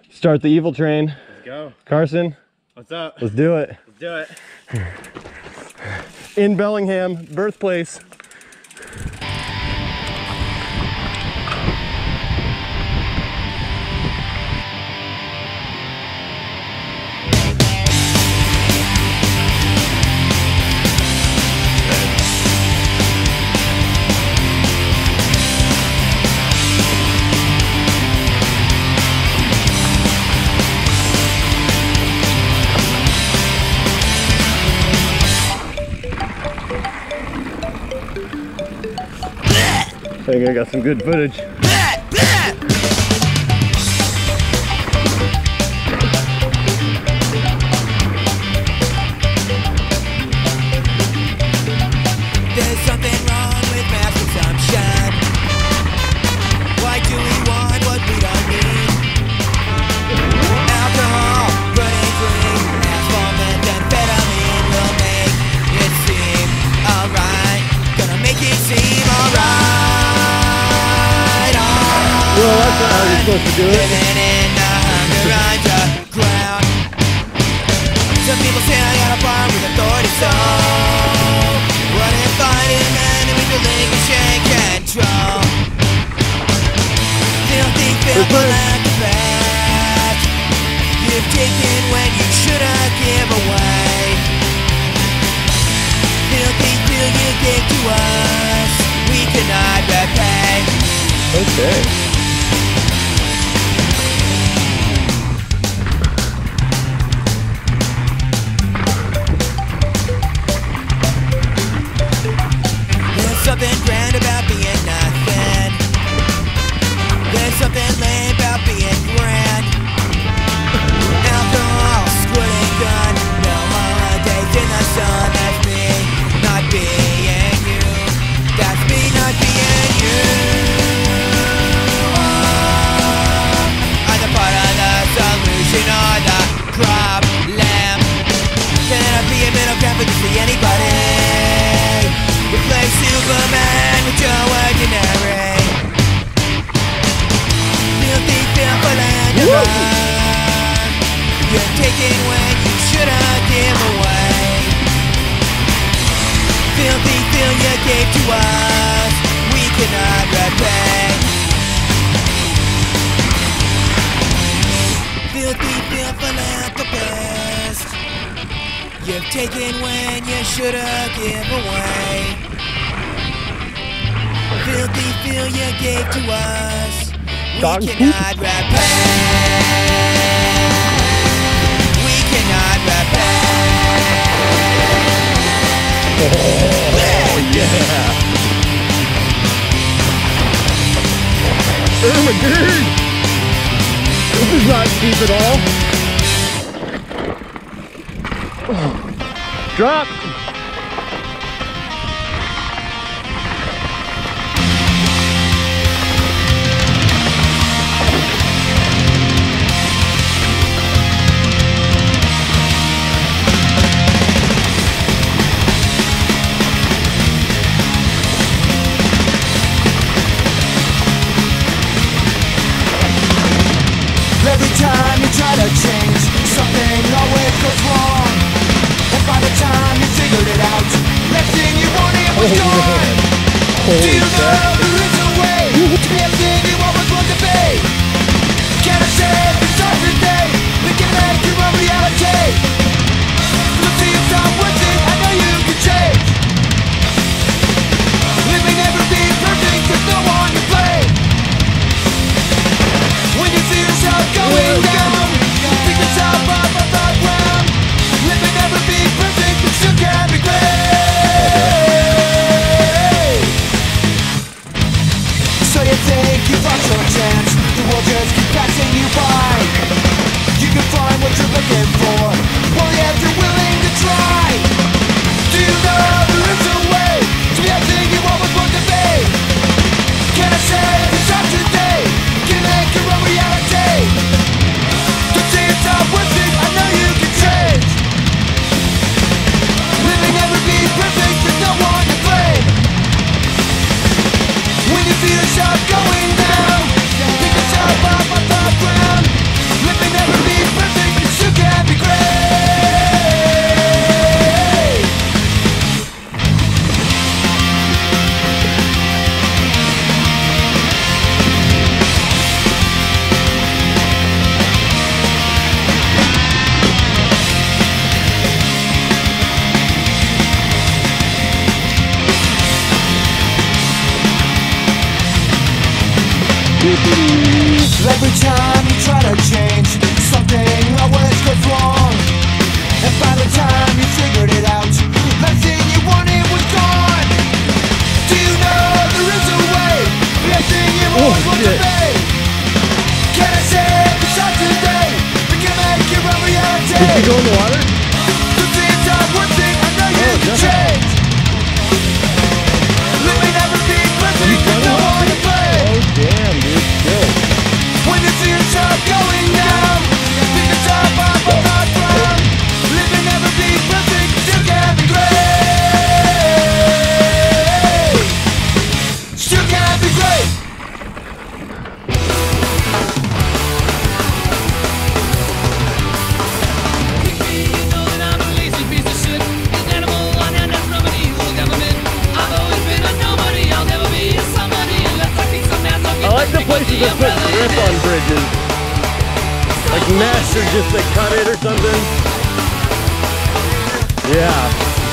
Start the evil train. Let's go. Carson. What's up? Let's do it. Let's do it. In Bellingham, birthplace. I think I got some good footage. There's something wrong with mass consumption. Why do we want what we don't need? Alcohol, running clean, asphalt, methamphetamine will make it seem alright. Gonna make it seem alright. Well, that's not how you're supposed to do it. Living in the underground. Some people say I got a bar with authority, so what if I demand to relinquishing control? Filthy people at the best. You've taken when you should have given away. Filthy feel you gave to us, we cannot repay. Okay. Something grand about being nothing. There's something lame about being grand. Alcohol, squirting gun, no holidays in the sun. That's me not being you. That's me not being you. Either part of the solution or the problem. Can I be a middle ground for just be anybody? Replace Superman with Joe Ordinary. Filthy fearful and divine. You're taking when you should have given away. Filthy feel you gave to us, we cannot repay. Filthy fearful philanthropist. You've taken when you should have given away. Filthy feel you gave to us, we cannot repay. We cannot repay. Oh yeah! Oh my god! This is not cheap at all. Oh. Drop! Every time you try to change, something always goes wrong. And by the time you figured it out, everything you wanted was gone. Do you know there is a way to be everything you always want to be? Can I say besides the day we can make your own reality? Look to yourself with it, I know you can change. It may never be perfect, there's no one to blame. When you feel yourself going down, pick yourself up off the ground. It may never be perfect, but still can be great. So you think you've lost your chance, the world just keeps passing you by. Every time you try to change, something always goes wrong. And by the time you figured it out, that thing you wanted was gone. Do you know there is a way? Everything you always want to be. Can I say besides today, we can make your own reality? Did you go in the water? The things are one thing I know you can change. Let me never be perfect, you don't want to play. Oh damn, dude, shit. When you see yourself going down, pick yourself up on the ground. Let me never be perfect, still can be great. Still can be great. I like the places that put grip on bridges. Like mesh or just to cut it or something. Yeah.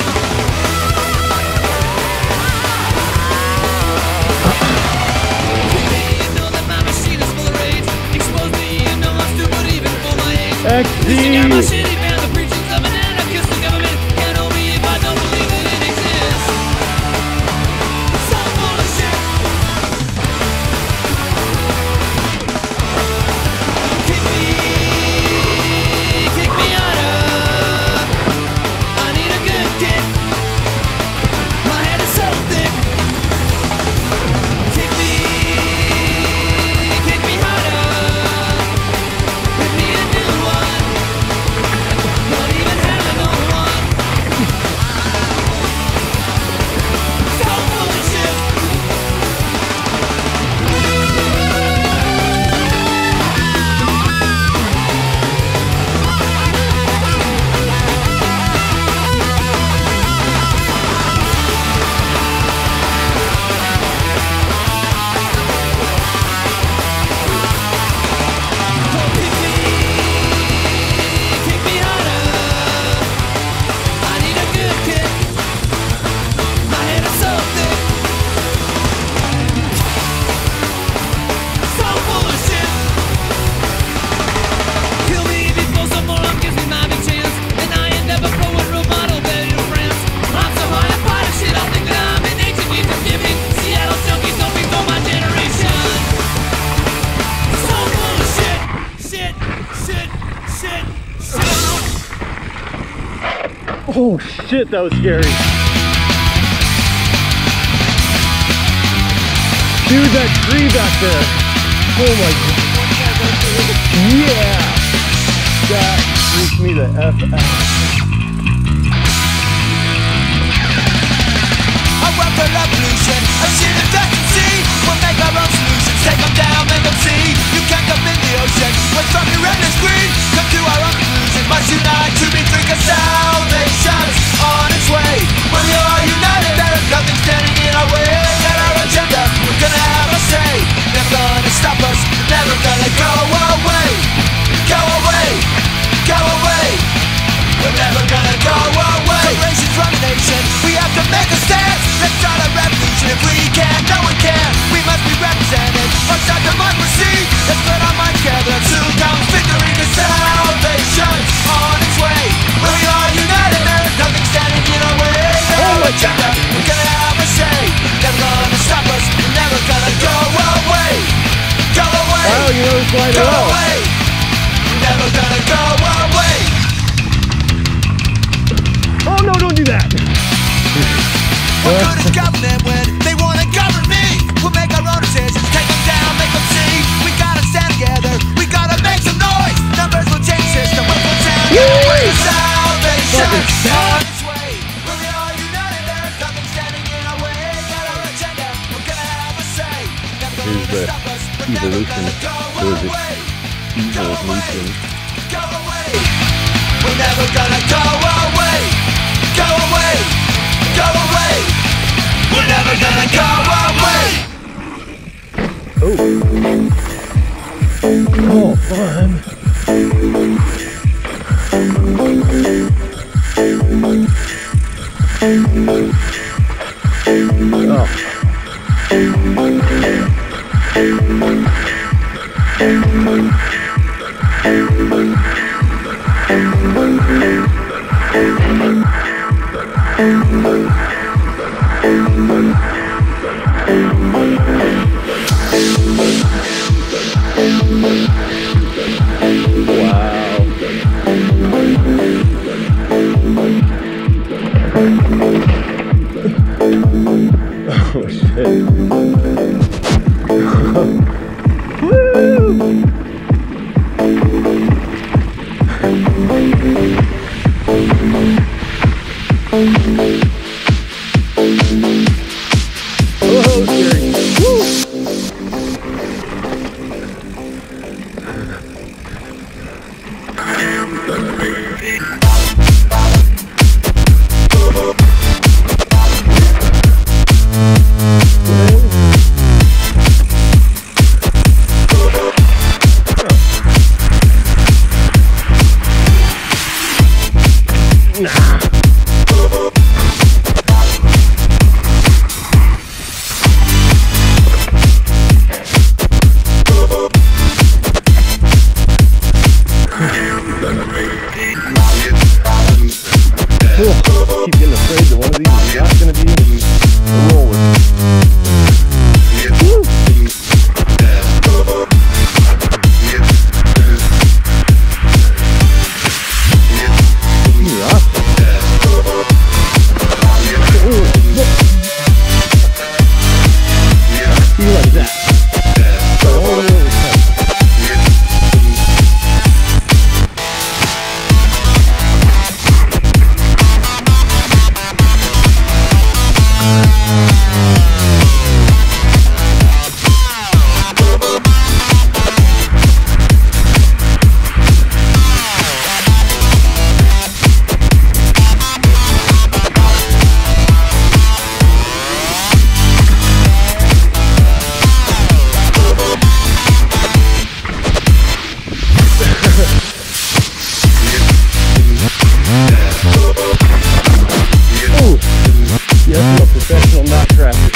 XD. Oh shit, that was scary. Dude, that tree back there. Oh my god. Yeah! That freaked me the F out. I welcome revolution. I've seen the dust and see. We'll make our own solutions. Take them down, make them see. You can't come in the ocean. What's from your endless greed? Come to our own conclusion. Must unite to be free, 'cause salvation's on its way. When we are united, there is nothing standing in our way. Got our agenda, we're gonna have a say. Never gonna stop us, never gonna go away. Go away, go away. We're never gonna go away. Generations run the nation, we have to make a stand. Let's start a revolution if we can, no one can. We must be represented, outside democracy. Let's put our minds together, soon comes victory. 'Cause salvation's on its way. When we are united, there's nothing standing in our way. Our agenda, we're gonna have a say. Never gonna stop us, we're never gonna go away. Go away, Wow, you know it's quite go well. away. Never gonna go away. Oh no, don't do that! What good is government when they wanna govern me? We'll make our own decisions, take them down, make them see. We gotta stand together, we gotta make some noise. Numbers will change system, we'll go down. Salvation on its way. When we are united, there's nothing standing in our way. Got our agenda, we're gonna have a say. Never gonna stop us, we're never evolution. gonna go Or is it away. evolution? Go away. We're never gonna go away. Go away. Go away. We're never gonna go away. Oh, fun. Oh. Oh shit. Oh, scary. Woo! Keep getting afraid that one of these is not going to be a roller. You're awesome. You like that. Yes, I'm a professional knot crafter.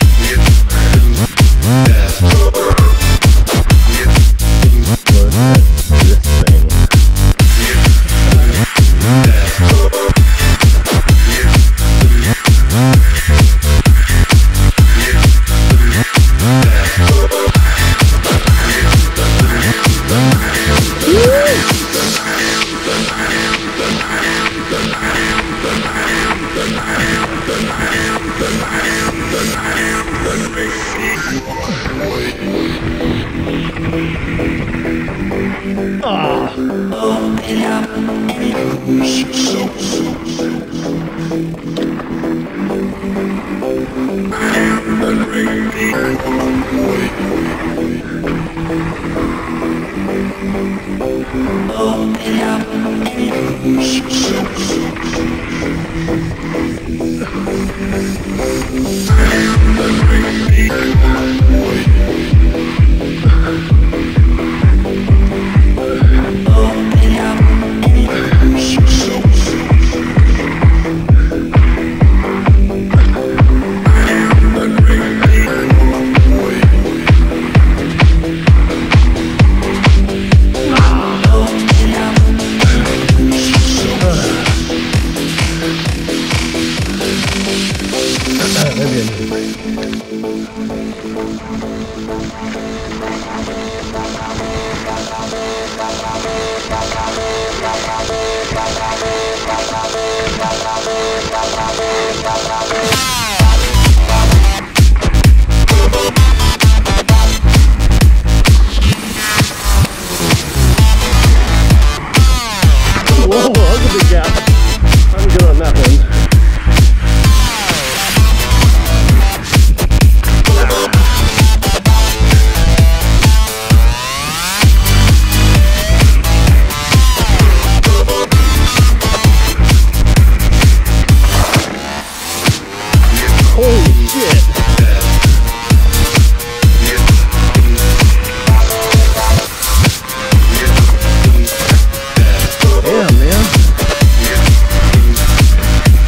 Whoa, that's a big gap. I'm good on that one. Holy shit. Damn, man.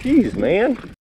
Jeez, man.